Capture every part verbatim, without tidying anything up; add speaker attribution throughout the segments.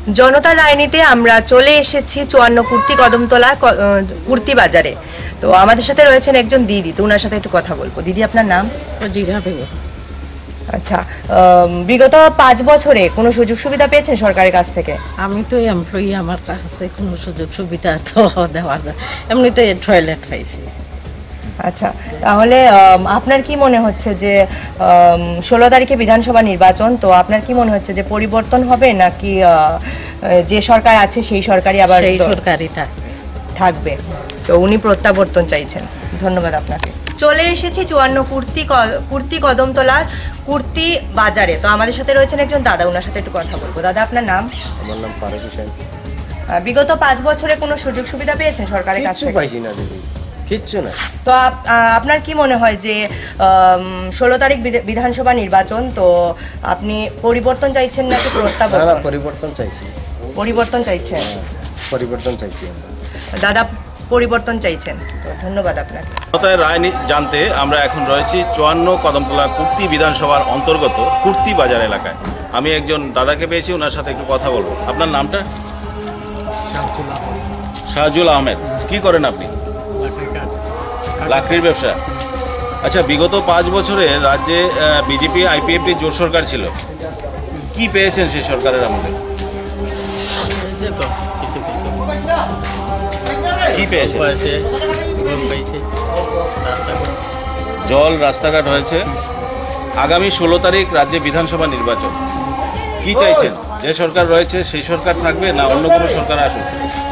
Speaker 1: জনতার রাজনীতিতে আমরা চলে এসেছি চুয়ান্ন কুর্তি কদমতলা কুর্তি বাজারে। তো আমাদের সাথে রয়েছেন একজন দিদি, তো ওনার সাথে একটু কথা বলবো। দিদি, আপনার নাম?
Speaker 2: জিরা বেগম।
Speaker 1: আচ্ছা, বিগত পাঁচ বছরে কোনো সুযোগ সুবিধা পেয়েছেন সরকারের কাছ থেকে?
Speaker 2: আমি তো এমপ্লয়ি, আমার কাছে কোনো সুযোগ সুবিধা তো দেওয়ার না, এমনিতে টয়লেট পাইছি।
Speaker 1: আচ্ছা, তাহলে আপনার কি মনে হচ্ছে যে ষোলো তারিখে বিধানসভা নির্বাচন, তো আপনার কি মনে হচ্ছে যে পরিবর্তন হবে নাকি যে সরকার আছে সেই সরকারই আবার
Speaker 2: সেই সরকারই
Speaker 1: থাকবে? তো উনি প্রত্যাবর্তন চাইছেন। ধন্যবাদ আপনাকে। চলে এসেছি চুয়ান্ন কুর্তি কুর্তি কদমতলার কুর্তি বাজারে। তো আমাদের সাথে রয়েছেন একজন দাদা, ওনার সাথে একটু কথা বলবো। দাদা, আপনার নাম?
Speaker 3: আমার নাম ফারুক হোসেন।
Speaker 1: বিগত পাঁচ বছরে কোনো সুযোগ সুবিধা পেয়েছেন সরকারের কাছ থেকে?
Speaker 3: পাইছি না দিদি, কিচ্ছু না।
Speaker 1: তো আপনার কি মনে হয় যে ষোলো তারিখ বিধানসভা নির্বাচন, তো আপনি পরিবর্তন চাইছেন নাকি প্রত্যাবর্তন?
Speaker 3: পরিবর্তন চাইছি।
Speaker 1: পরিবর্তন চাইছেন?
Speaker 3: পরিবর্তন চাইছি
Speaker 1: দাদা, পরিবর্তন চাইছেন। তো ধন্যবাদ আপনাকে।
Speaker 4: রায় জানতে আমরা এখন রয়েছি চুয়ান্ন কদমতলা কুর্তি বিধানসভার অন্তর্গত কুর্তি বাজার এলাকায়। আমি একজন দাদাকে পেয়েছি, ওনার সাথে একটু কথা বলবো। আপনার নামটা? শাহজুল আহমেদ। কি করেন আপনি? লাকড়ির ব্যবসা। আচ্ছা, বিগত পাঁচ বছরে রাজ্যে বিজেপি আইপিএফটির জোট সরকার ছিল, কি পেয়েছেন সেই সরকারের আমলে? কি পেয়েছে? জল, রাস্তাঘাট হয়েছে। আগামী ষোলো তারিখ রাজ্যে বিধানসভা নির্বাচন, কি চাইছেন? যে সরকার রয়েছে সেই সরকার থাকবে না অন্য কোনো সরকার আসুক?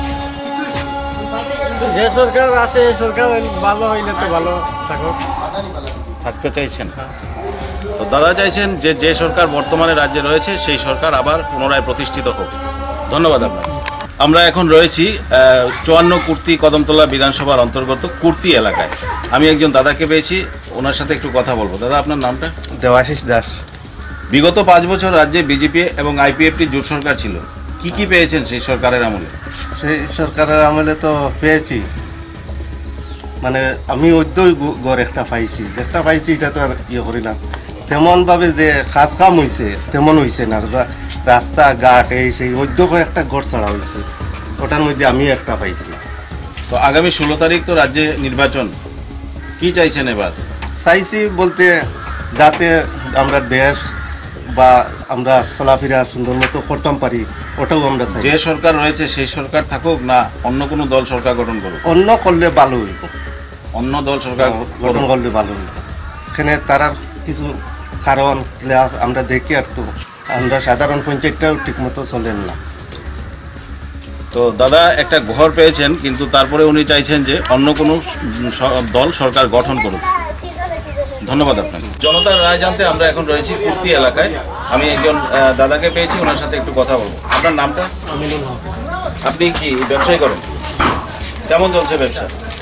Speaker 5: যে সরকার আছে সরকার ভালো হইলে তো ভালো থাকুক,
Speaker 4: থাকতে চাইছেন। তো দাদা চাইছেন যে যে সরকার বর্তমানে রাজ্যে রয়েছে সেই সরকার আবার পুনরায় প্রতিষ্ঠিত হোক। ধন্যবাদ আপনাকে। আমরা এখন রয়েছি চুয়ান্ন কুর্তি কদমতলা বিধানসভার অন্তর্গত কুর্তি এলাকায়। আমি একজন দাদাকে পেয়েছি, ওনার সাথে একটু কথা বলবো। দাদা, আপনার নামটা?
Speaker 3: দেবাশিস দাস।
Speaker 4: বিগত পাঁচ বছর রাজ্যে বিজেপি এবং আইপিএফটি জোট সরকার ছিল, কি কি পেয়েছেন সেই সরকারের আমলে?
Speaker 3: সেই সরকারের আমলে তো পেয়েছি, মানে আমি ওইদ্যই গড় একটা পাইছি, যেটা পাইছি এটা তো আর ইয়ে করি না। তেমনভাবে যে কাজ কাম হয়েছে তেমন হয়েছে না। রাস্তাঘাট এই সেই ওইদ্য একটা গড় ছাড়া হয়েছে, ওটার মধ্যে আমি একটা পাইছি।
Speaker 4: তো আগামী ষোলো তারিখ তো রাজ্যে নির্বাচন, কি চাইছেন এবার?
Speaker 3: চাইছি বলতে যাতে আমরা দেশ বা আমরা চলাফেরা সুন্দর মতো করতাম পারি, ওটাও আমরা চাই।
Speaker 4: যে সরকার রয়েছে সেই সরকার থাকুক না অন্য কোনো দল সরকার গঠন করুক?
Speaker 3: অন্য করলে ভালো হইব,
Speaker 4: অন্য দল সরকার
Speaker 3: গঠন করলে ভালো হইব। এখানে তার কিছু কারণ আমরা দেখি, আর তো আমরা সাধারণ পঞ্চায়েতটাও ঠিক মতো চলেন না।
Speaker 4: তো দাদা একটা ঘর পেয়েছেন, কিন্তু তারপরে উনি চাইছেন যে অন্য কোনো দল সরকার গঠন করুক। ধন্যবাদ আপনাকে। জনতার রায় জানতে আমরা এখন রয়েছি কুর্তি এলাকায়। আমি একজন দাদাকে পেয়েছি, ওনার সাথে একটু কথা বলবো। আপনার নামটা? আপনি কি ব্যবসায়ী করেন? কেমন চলছে ব্যবসা?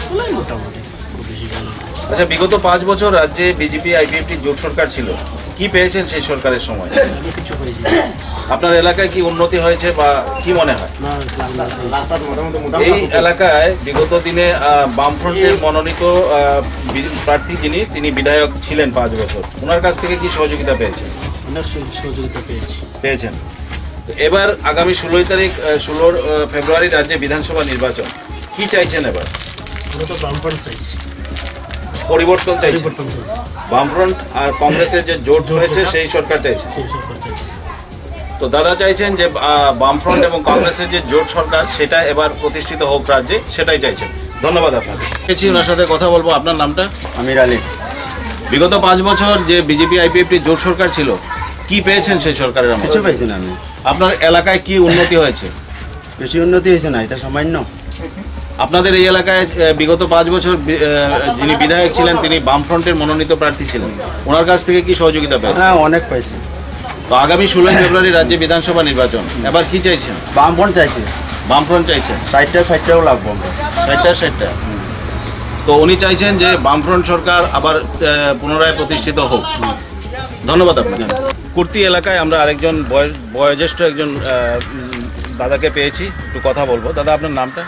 Speaker 4: আচ্ছা, বিগত পাঁচ বছর রাজ্যে বিজেপি আইপিএফটি জোট সরকার ছিল, কি পেয়েছেন সেই সরকারের সময়? আপনার এলাকায় কি উন্নতি হয়েছে বা কি মনে হয়? এই এলাকায় বিগত দিনে বামফ্রন্টের মনোনীত প্রার্থী যিনি, তিনি বিধায়ক ছিলেন পাঁচ বছর, ওনার কাছ থেকে কি সহযোগিতা পেয়েছেন?
Speaker 5: সহযোগিতা পেয়েছি
Speaker 4: পেয়েছেন এবার আগামী ষোলোই তারিখ ষোলো ফেব্রুয়ারি রাজ্যে বিধানসভা নির্বাচন, কি চাইছেন এবার? পরিবর্তন চাইছেন? বামফ্রন্ট আর কংগ্রেসের যে জোট হয়েছে সেই সরকার চাইছে। তো দাদা চাইছেন যে বামফ্রন্ট এবং কংগ্রেসের যে জোট সরকার সেটা এবার প্রতিষ্ঠিত হোক রাজ্যে, সেটাই চাইছেন। ধন্যবাদ আপনাকে। ওনার সাথে কথা বলবো। আপনার নামটা?
Speaker 3: আমির আলী।
Speaker 4: বিগত পাঁচ বছর যে বিজেপি আইপিএফটি জোট সরকার ছিল, কি পেয়েছেন সেই সরকারের?
Speaker 3: কিছু পাইছি না আমি।
Speaker 4: আপনার এলাকায় কি উন্নতি হয়েছে?
Speaker 3: বেশি উন্নতি হয়েছে না, এটা সামান্য।
Speaker 4: আপনাদের এই এলাকায় বিগত পাঁচ বছর যিনি বিধায়ক ছিলেন তিনি বামফ্রন্টের মনোনীত প্রার্থী ছিলেন, ওনার কাছ থেকে কি সহযোগিতা পেয়েছেন?
Speaker 3: হ্যাঁ, অনেক পাইছি।
Speaker 4: তো আগামী ষোলোই ফেব্রুয়ারি রাজ্যে বিধানসভা নির্বাচন, এবার কি চাইছেন?
Speaker 3: বামফ্রন্ট চাইছি।
Speaker 4: বামফ্রন্ট চাইছেন?
Speaker 3: ষাটটা ষাটটাও লাগবো আমরা।
Speaker 4: ষাটটা ষাটটা তো উনি চাইছেন যে বামফ্রন্ট সরকার আবার পুনরায় প্রতিষ্ঠিত হোক। ধন্যবাদ আপনাকে। কুর্তি এলাকায় আমরা আরেকজন বয়স বয়োজ্যেষ্ঠ একজন দাদাকে পেয়েছি, একটু কথা বলবো। দাদা, আপনার নামটা?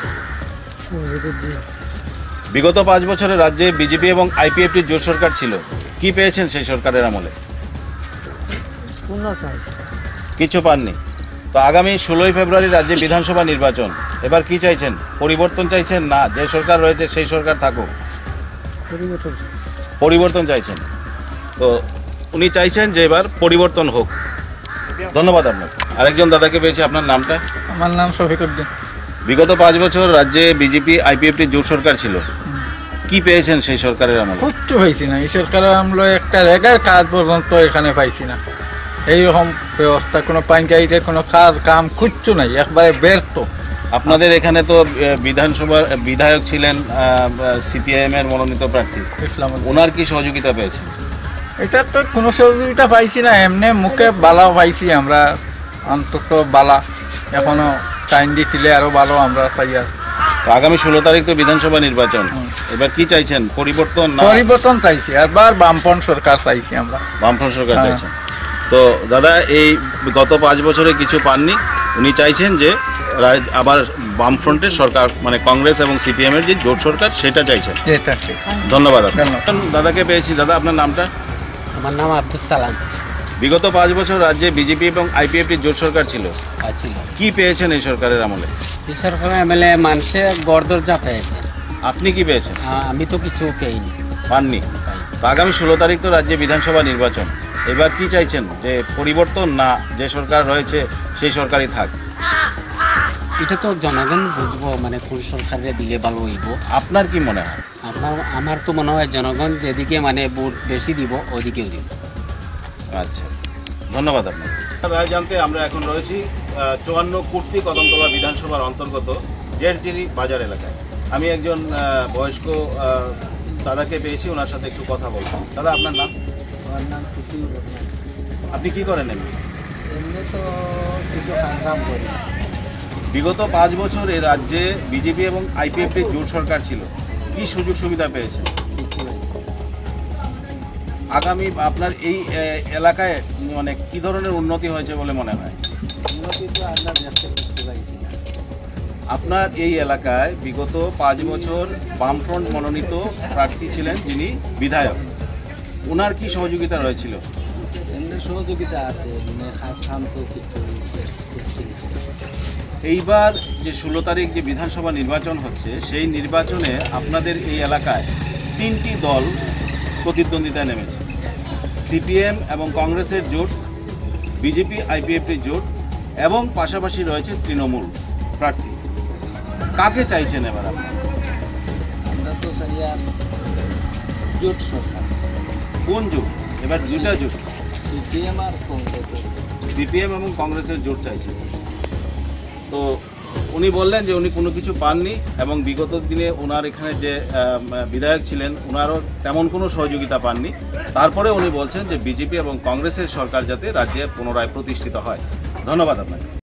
Speaker 4: বিগত পাঁচ বছরে রাজ্যে বিজেপি এবং আইপিএফটির জোট সরকার ছিল, কি পেয়েছেন সেই সরকারের আমলে? কিছু পাননি। তো আগামী ষোলোই ফেব্রুয়ারি রাজ্যে বিধানসভা নির্বাচন, এবার কি চাইছেন? পরিবর্তন চাইছেন না যে সরকার রয়েছে সেই সরকার থাকুক? পরিবর্তন চাইছেন। তো উনি চাইছেন যে এবার পরিবর্তন হোক। ধন্যবাদ আপনাকে। আরেকজন দাদাকে পেয়েছি, আপনার নামটা?
Speaker 5: আমার নাম শফিকুদ্দিন।
Speaker 4: বিগত পাঁচ বছর রাজ্যে বিজেপি আইপিএফটি জোট সরকার ছিল, কি পেয়েছেন সেই সরকারের আমলে?
Speaker 5: কিচ্ছু পাইছি না, এই সরকারের আমরা একটা রেগার কাজ পর্যন্ত এখানে পাইছি না। এইরকম ব্যবস্থা কোনো পাঞ্চায়েতের কোনো কাজ কাম কিচ্ছু নাই, একবারে ব্যর্থ।
Speaker 4: আপনাদের এখানে তো আহ, বিধানসভার বিধায়ক ছিলেন সিপিআইএম এর মনোনীত প্রার্থী,
Speaker 5: ইসলাম
Speaker 4: ওনার কি সহযোগিতা পেয়েছেন?
Speaker 5: এটা তো কোনো সহযোগিতা পাইছি না, এমনি মুখে বালা পাইছি আমরা, অন্তত বালা। এখনো টাইম দিলে আরো ভালো আমরা চাই। আর
Speaker 4: তো আগামী ষোলো তারিখ তো বিধানসভা নির্বাচন, এবার কি চাইছেন? পরিবর্তন না
Speaker 5: পরিবর্তন চাইছি, একবার বামপন্থ সরকার চাইছি আমরা।
Speaker 4: বামফ্রন্ট সরকার
Speaker 5: হ্যাঁ।
Speaker 4: চাইছেন? তো দাদা এই গত পাঁচ বছরে কিছু পাননি, উনি চাইছেন যে রাজ- আবার বামফ্রন্টের সরকার, মানে কংগ্রেস এবং সিপিএম এর যে জোট সরকার, সেটা চাইছেন।
Speaker 5: এটা ঠিক।
Speaker 4: ধন্যবাদ আপনাকে।
Speaker 5: ধন্যবাদ।
Speaker 4: দাদাকে পেয়েছি। দাদা আপনার নামটা?
Speaker 6: আমার নাম আব্দুল সালাম।
Speaker 4: বিগত পাঁচ বছর রাজ্যে বিজেপি এবং আইপিএফটি জোট সরকার ছিল,
Speaker 6: আছিল
Speaker 4: কি পেয়েছেন এই সরকারের আমলে?
Speaker 6: এই সরকার এমএলএ মানুষে গড়দরজা পেয়েছে,
Speaker 4: আপনি কি পেয়েছেন?
Speaker 6: আ- আমি তো কিছু পেইনি।
Speaker 4: পাননি। তো আগামী ষোলো তারিখ তো রাজ্যে বিধানসভা নির্বাচন, এবার কি চাইছেন? যে পরিবর্তন না যে সরকার রয়েছে সেই সরকারই থাক?
Speaker 6: এটা তো জনগণ বুঝবো, মানে কোন সরকারে দিলে ভালো হইব।
Speaker 4: আপনার কি মনে হয়?
Speaker 6: আপনার আমার তো মনে হয় জনগণ যেদিকে মানে ভোট বেশি দিব ওদিকেও দিব।
Speaker 4: আচ্ছা, ধন্যবাদ আপনাকে। রায় জানতে আমরা এখন রয়েছি আহ, চুয়ান্ন কুর্তি কদমতলা বিধানসভার অন্তর্গত জেরজিরি বাজার এলাকায়। আমি একজন আহ, বয়স্ক আহ, দাদাকে পেয়েছি, ওনার সাথে একটু কথা বলবো। দাদা আপনার নাম?
Speaker 5: আমার নাম কুটি।
Speaker 4: আপনি কি করেন এমনি?
Speaker 5: এমনি তো কিছু কাম করি।
Speaker 4: বিগত পাঁচ বছর এই রাজ্যে বিজেপি এবং আইপিএফটি জোট সরকার ছিল, কি সুযোগ সুবিধা পেয়েছেন?
Speaker 6: কিছু হয়েছে
Speaker 4: আগামী আপনার এই আহ, এলাকায় মানে কি ধরনের উন্নতি হয়েছে বলে মনে হয়?
Speaker 6: উন্নতি তো আমরা দেখতে করতে পারছি না।
Speaker 4: আপনার এই এলাকায় বিগত পাঁচ বছর বামফ্রন্ট মনোনীত প্রার্থী ছিলেন যিনি বিধায়ক, ওনার কি সহযোগিতা রয়েছিল?
Speaker 6: এমনি সহযোগিতা আছে, মানে খাস কাম তো কিছু করছি না।
Speaker 4: এইবার যে ষোলো তারিখ যে বিধানসভা নির্বাচন হচ্ছে, সেই নির্বাচনে আপনাদের এই এলাকায় তিনটি দল প্রতিদ্বন্দ্বিতায় নেমেছে, সিপিএম এবং কংগ্রেসের জোট, বিজেপি আইপিএফটির জোট এবং পাশাপাশি রয়েছে তৃণমূল প্রার্থী। কাকে চাইছেন এবার আপনারা?
Speaker 6: আমরা তো সারিয়ার জোট সরকার,
Speaker 4: কোন জোট? এবার দুটা জোট,
Speaker 6: সিপিএম আর কংগ্রেসের।
Speaker 4: সিপিএম এবং কংগ্রেসের জোট চাইছে। তো উনি বললেন যে উনি কোনো কিছু পাননি এবং বিগত দিনে ওনার এখানে যে আহ, বিধায়ক ছিলেন ওনারও তেমন কোনো সহযোগিতা পাননি। তারপরে উনি বলছেন যে বিজেপি এবং কংগ্রেসের সরকার যাতে রাজ্যে পুনরায় প্রতিষ্ঠিত হয়। ধন্যবাদ আপনাকে।